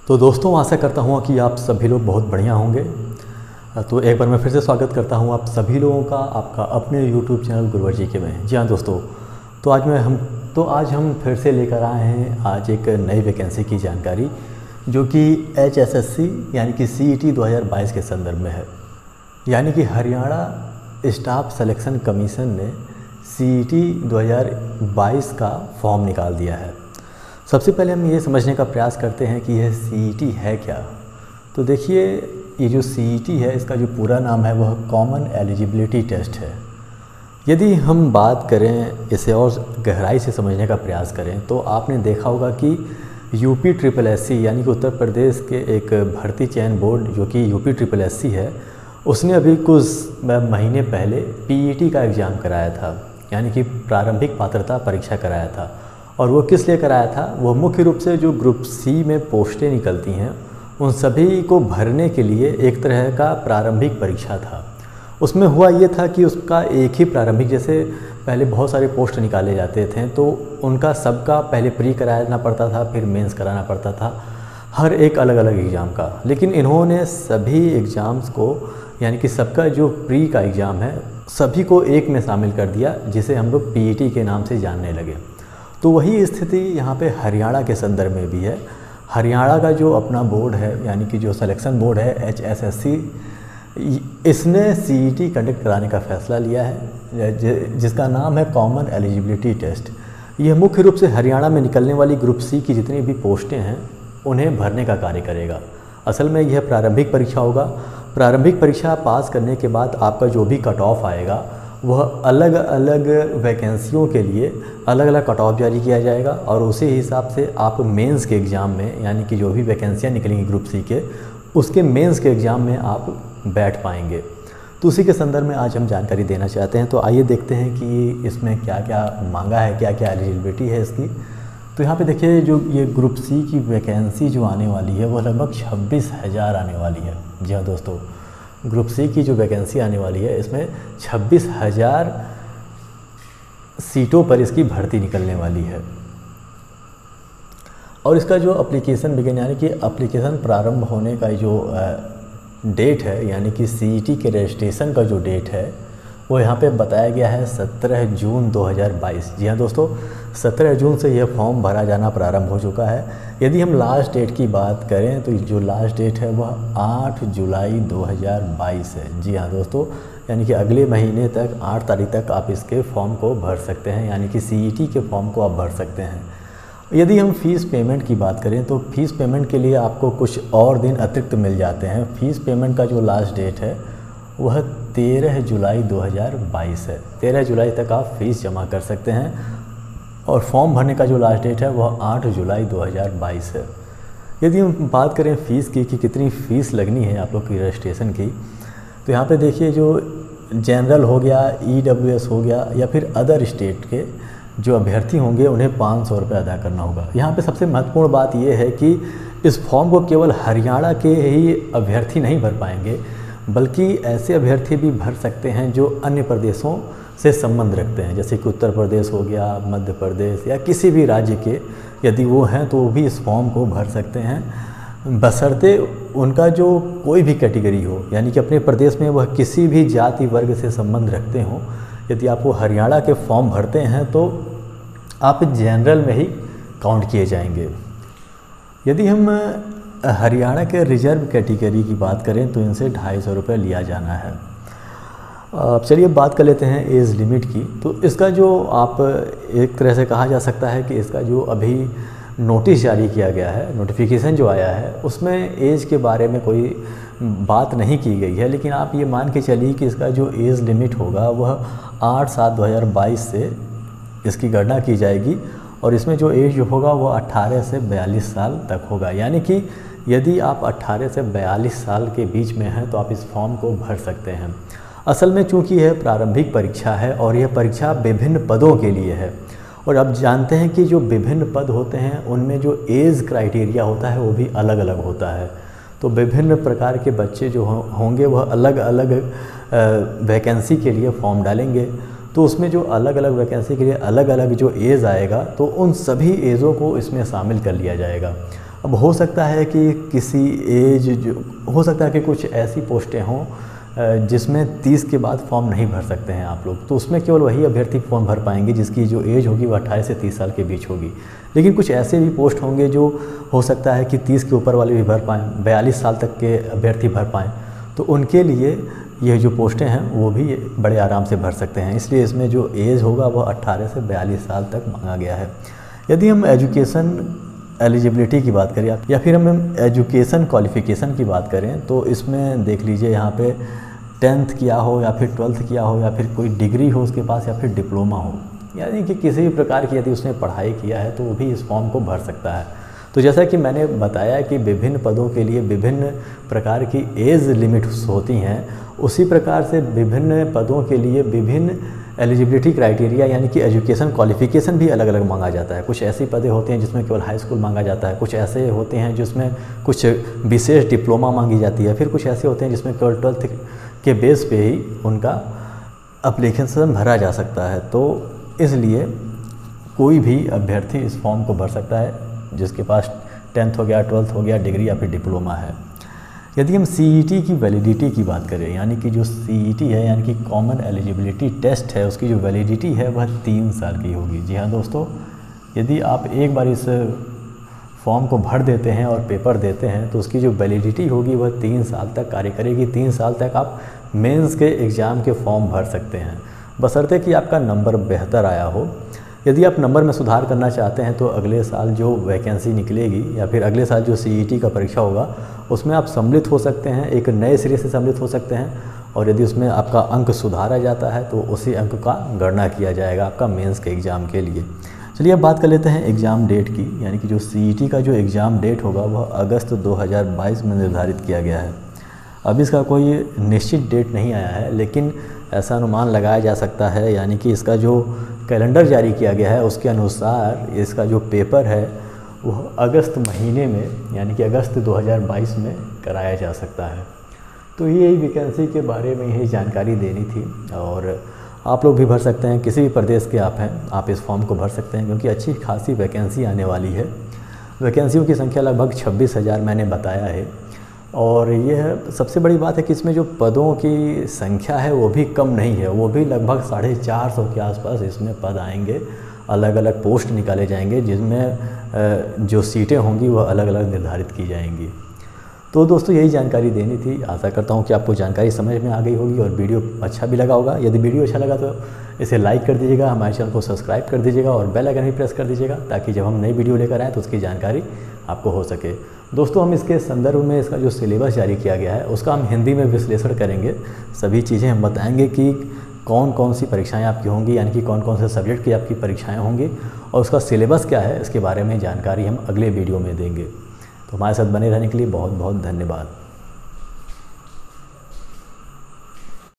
तो दोस्तों, आशा करता हूँ कि आप सभी लोग बहुत बढ़िया होंगे। तो एक बार मैं फिर से स्वागत करता हूँ आप सभी लोगों का आपका अपने YouTube चैनल गुरुवर जी के में। जी हाँ दोस्तों, तो आज हम फिर से लेकर आए हैं आज एक नई वैकेंसी की जानकारी, जो कि HSSC यानी कि CET 2022 के संदर्भ में है। यानी कि हरियाणा स्टाफ सिलेक्शन कमीशन ने CET 2022 का फॉर्म निकाल दिया है। सबसे पहले हम ये समझने का प्रयास करते हैं कि यह CET है क्या। तो देखिए, ये जो CET है, इसका जो पूरा नाम है वह कॉमन एलिजिबिलिटी टेस्ट है। यदि हम बात करें, इसे और गहराई से समझने का प्रयास करें, तो आपने देखा होगा कि UPSSC यानी कि उत्तर प्रदेश के एक भर्ती चयन बोर्ड जो कि UPSSC है, उसने अभी कुछ महीने पहले PET का एग्ज़ाम कराया था, यानी कि प्रारंभिक पात्रता परीक्षा कराया था। और वो किस लिए कराया था? वो मुख्य रूप से जो ग्रुप C में पोस्टें निकलती हैं उन सभी को भरने के लिए एक तरह का प्रारंभिक परीक्षा था। उसमें हुआ ये था कि उसका एक ही प्रारंभिक, जैसे पहले बहुत सारे पोस्ट निकाले जाते थे तो उनका सबका पहले प्री कराना पड़ता था, फिर मेंस कराना पड़ता था, हर एक अलग अलग एग्ज़ाम का। लेकिन इन्होंने सभी एग्ज़ाम्स को, यानी कि सबका जो प्री का एग्ज़ाम है, सभी को एक में शामिल कर दिया, जिसे हम लोग PET के नाम से जानने लगे। तो वही स्थिति यहाँ पे हरियाणा के संदर्भ में भी है। हरियाणा का जो अपना बोर्ड है, यानी कि जो सिलेक्शन बोर्ड है HSSC, इसने CET कंडक्ट कराने का फैसला लिया है, जिसका नाम है कॉमन एलिजिबिलिटी टेस्ट। यह मुख्य रूप से हरियाणा में निकलने वाली ग्रुप C की जितनी भी पोस्टें हैं उन्हें भरने का कार्य करेगा। असल में यह प्रारंभिक परीक्षा होगा। प्रारंभिक परीक्षा पास करने के बाद आपका जो भी कट ऑफ आएगा वह अलग अलग वैकेंसियों के लिए अलग अलग कट ऑफ जारी किया जाएगा, और उसी हिसाब से आप मेंस के एग्ज़ाम में, यानी कि जो भी वैकेंसियाँ निकलेंगी ग्रुप C के, उसके मेंस के एग्ज़ाम में आप बैठ पाएंगे। तो उसी के संदर्भ में आज हम जानकारी देना चाहते हैं। तो आइए देखते हैं कि इसमें क्या क्या मांगा है, क्या क्या एलिजिबिलिटी है इसकी। तो यहाँ पे देखिए, जो ये ग्रुप C की वैकेंसी जो आने वाली है वो लगभग 26,000 आने वाली है। जी हाँ दोस्तों, ग्रुप C की जो वैकेंसी आने वाली है, इसमें 26,000 सीटों पर इसकी भर्ती निकलने वाली है। और इसका जो एप्लीकेशन बिगिन, यानी कि एप्लीकेशन प्रारंभ होने का जो डेट है, यानी कि CET के रजिस्ट्रेशन का जो डेट है, वो यहाँ पे बताया गया है 17 जून 2022। जी हाँ दोस्तों, 17 जून से यह फॉर्म भरा जाना प्रारंभ हो चुका है। यदि हम लास्ट डेट की बात करें तो जो लास्ट डेट है वह 8 जुलाई 2022 है। जी हाँ दोस्तों, यानी कि अगले महीने तक 8 तारीख तक आप इसके फॉर्म को भर सकते हैं, यानी कि CET के फॉर्म को आप भर सकते हैं। यदि हम फ़ीस पेमेंट की बात करें तो फ़ीस पेमेंट के लिए आपको कुछ और दिन अतिरिक्त मिल जाते हैं। फ़ीस पेमेंट का जो लास्ट डेट है वह 13 जुलाई 2022 है। 13 जुलाई तक आप फ़ीस जमा कर सकते हैं, और फॉर्म भरने का जो लास्ट डेट है वह 8 जुलाई 2022 है। यदि हम बात करें फ़ीस की कि कितनी फ़ीस लगनी है आप लोग की रजिस्ट्रेशन की, तो यहाँ पे देखिए, जो जनरल हो गया, EWS हो गया, या फिर अदर स्टेट के जो अभ्यर्थी होंगे उन्हें 500 रुपये अदा करना होगा। यहाँ पे सबसे महत्वपूर्ण बात यह है कि इस फॉर्म को केवल हरियाणा के ही अभ्यर्थी नहीं भर पाएंगे, बल्कि ऐसे अभ्यर्थी भी भर सकते हैं जो अन्य प्रदेशों से संबंध रखते हैं, जैसे कि उत्तर प्रदेश हो गया, मध्य प्रदेश, या किसी भी राज्य के यदि वो हैं तो वो भी इस फॉर्म को भर सकते हैं, बशर्ते उनका जो कोई भी कैटेगरी हो, यानी कि अपने प्रदेश में वह किसी भी जाति वर्ग से संबंध रखते हों। यदि आप वो हरियाणा के फॉर्म भरते हैं तो आप जनरल में ही काउंट किए जाएंगे। यदि हम हरियाणा के रिजर्व कैटेगरी की बात करें तो इनसे 250 रुपये लिया जाना है। चलिए बात कर लेते हैं एज लिमिट की। तो इसका जो आप एक तरह से कहा जा सकता है कि इसका जो अभी नोटिस जारी किया गया है, नोटिफिकेशन जो आया है, उसमें एज के बारे में कोई बात नहीं की गई है। लेकिन आप ये मान के चलिए कि इसका जो एज लिमिट होगा वह 8/7/2022 से इसकी गणना की जाएगी, और इसमें जो एज होगा वो 18 से 42 साल तक होगा। यानी कि यदि आप 18 से 42 साल के बीच में हैं तो आप इस फॉर्म को भर सकते हैं। असल में चूंकि यह प्रारंभिक परीक्षा है और यह परीक्षा विभिन्न पदों के लिए है, और अब जानते हैं कि जो विभिन्न पद होते हैं उनमें जो एज क्राइटेरिया होता है वो भी अलग अलग होता है। तो विभिन्न प्रकार के बच्चे जो होंगे वह अलग अलग वैकेंसी के लिए फॉर्म डालेंगे। तो उसमें जो अलग अलग वैकेंसी के लिए अलग अलग जो एज आएगा, तो उन सभी एज़ों को इसमें शामिल कर लिया जाएगा। अब हो सकता है कि किसी एज जो हो सकता है कि कुछ ऐसी पोस्टें हों जिसमें 30 के बाद फॉर्म नहीं भर सकते हैं आप लोग, तो उसमें केवल वही अभ्यर्थी फॉर्म भर पाएंगे जिसकी जो एज होगी वो 28 से 30 साल के बीच होगी। लेकिन कुछ ऐसे भी पोस्ट होंगे जो हो सकता है कि 30 के ऊपर वाले भी भर पाएँ, 42 साल तक के अभ्यर्थी भर पाएँ, तो उनके लिए ये जो पोस्टें हैं वो भी बड़े आराम से भर सकते हैं। इसलिए इसमें जो एज होगा वो 18 से 42 साल तक मांगा गया है। यदि हम एजुकेशन एलिजिबिलिटी की बात करें या फिर हम एजुकेशन क्वालिफ़िकेशन की बात करें तो इसमें देख लीजिए यहाँ पे 10th किया हो या फिर 12th किया हो या फिर कोई डिग्री हो उसके पास या फिर डिप्लोमा हो, यानी कि किसी भी प्रकार की यदि उसने पढ़ाई किया है तो वो भी इस फॉर्म को भर सकता है। तो जैसा कि मैंने बताया कि विभिन्न पदों के लिए विभिन्न प्रकार की एज लिमिट्स होती हैं, उसी प्रकार से विभिन्न पदों के लिए विभिन्न एलिजिबिलिटी क्राइटेरिया यानी कि एजुकेशन क्वालिफ़िकेशन भी अलग अलग मांगा जाता है। कुछ ऐसी पदें होती हैं जिसमें केवल हाई स्कूल मांगा जाता है, कुछ ऐसे होते हैं जिसमें कुछ विशेष डिप्लोमा मांगी जाती है, फिर कुछ ऐसे होते हैं जिसमें केवल 12th के बेस पे ही उनका एप्लीकेशन भरा जा सकता है। तो इसलिए कोई भी अभ्यर्थी इस फॉर्म को भर सकता है जिसके पास 10th हो गया, 12th हो गया, डिग्री या फिर डिप्लोमा है। यदि हम CET की वैलिडिटी की बात करें, यानी कि जो CET है यानी कि कॉमन एलिजिबिलिटी टेस्ट है, उसकी जो वैलिडिटी है वह 3 साल की होगी। जी हाँ दोस्तों, यदि आप एक बार इस फॉर्म को भर देते हैं और पेपर देते हैं तो उसकी जो वैलिडिटी होगी वह 3 साल तक कार्य करेगी। 3 साल तक आप मेंस के एग्ज़ाम के फॉर्म भर सकते हैं, बशर्ते कि आपका नंबर बेहतर आया हो। यदि आप नंबर में सुधार करना चाहते हैं तो अगले साल जो वैकेंसी निकलेगी या फिर अगले साल जो CET का परीक्षा होगा उसमें आप सम्मिलित हो सकते हैं, एक नए सिरे से सम्मिलित हो सकते हैं। और यदि उसमें आपका अंक सुधारा जाता है तो उसी अंक का गणना किया जाएगा आपका मेंस के एग्ज़ाम के लिए। चलिए अब बात कर लेते हैं एग्ज़ाम डेट की, यानी कि जो CET का जो एग्ज़ाम डेट होगा वह अगस्त 2022 में निर्धारित किया गया है। अब इसका कोई निश्चित डेट नहीं आया है, लेकिन ऐसा अनुमान लगाया जा सकता है, यानी कि इसका जो कैलेंडर जारी किया गया है उसके अनुसार इसका जो पेपर है वह अगस्त महीने में यानी कि अगस्त 2022 में कराया जा सकता है। तो यही वैकेंसी के बारे में यही जानकारी देनी थी। और आप लोग भी भर सकते हैं, किसी भी प्रदेश के आप हैं आप इस फॉर्म को भर सकते हैं, क्योंकि अच्छी खासी वैकेंसी आने वाली है। वैकेंसियों की संख्या लगभग 26,000 मैंने बताया है। और यह सबसे बड़ी बात है कि इसमें जो पदों की संख्या है वो भी कम नहीं है, वो भी लगभग 450 के आसपास इसमें पद आएंगे। अलग अलग पोस्ट निकाले जाएंगे जिसमें जो सीटें होंगी वह अलग अलग निर्धारित की जाएंगी। तो दोस्तों यही जानकारी देनी थी। आशा करता हूँ कि आपको जानकारी समझ में आ गई होगी और वीडियो अच्छा भी लगा होगा। यदि वीडियो अच्छा लगा तो इसे लाइक कर दीजिएगा, हमारे चैनल को सब्सक्राइब कर दीजिएगा और बेल आइकन भी प्रेस कर दीजिएगा, ताकि जब हम नई वीडियो लेकर आएँ तो उसकी जानकारी आपको हो सके। दोस्तों हम इसके संदर्भ में इसका जो सिलेबस जारी किया गया है उसका हम हिंदी में विश्लेषण करेंगे। सभी चीज़ें हम बताएंगे कि कौन कौन सी परीक्षाएं आपकी होंगी, यानी कि कौन कौन से सब्जेक्ट की आपकी परीक्षाएं होंगी और उसका सिलेबस क्या है, इसके बारे में जानकारी हम अगले वीडियो में देंगे। तो हमारे साथ बने रहने के लिए बहुत बहुत धन्यवाद।